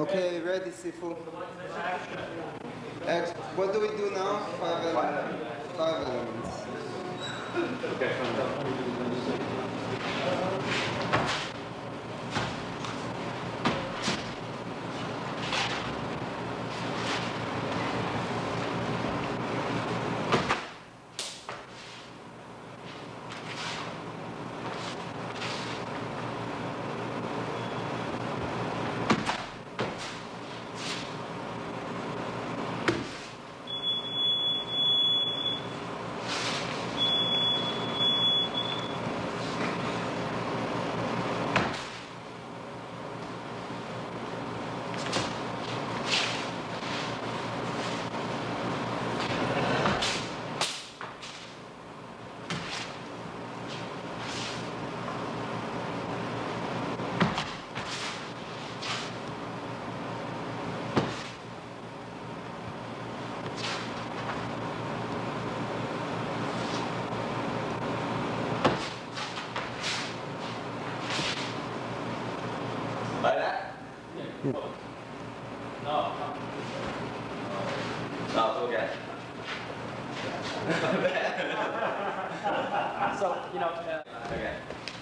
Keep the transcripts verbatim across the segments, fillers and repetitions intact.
Okay, ready, Sifu. X. What do we do now? Five elements. Five elements. Okay, like that? Yeah. No. No, it's okay. So, you know, uh, Okay.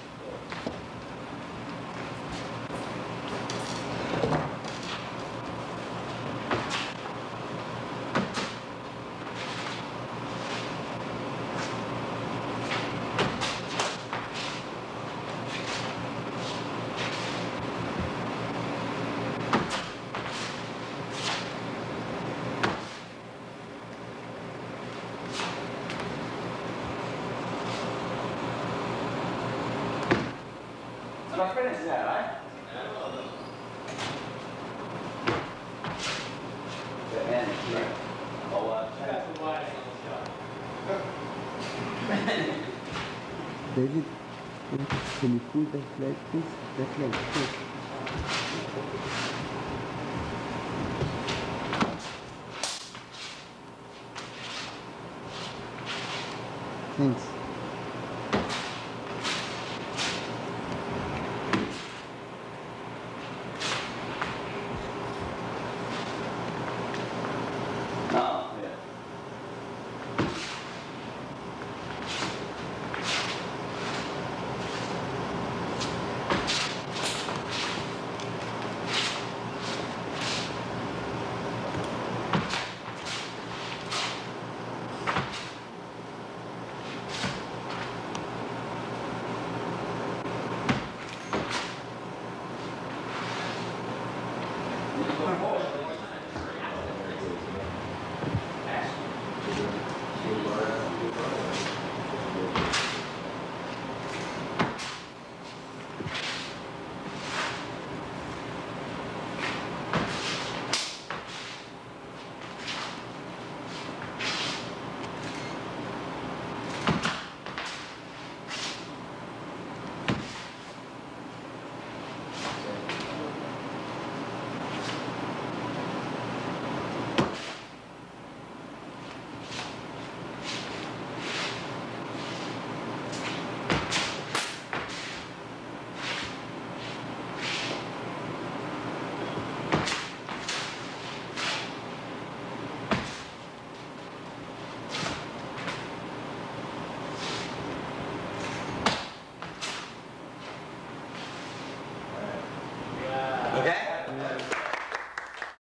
So I finished there, right? The end here. Oh, uh, David, can you pull that leg, please? That leg, please. Thanks.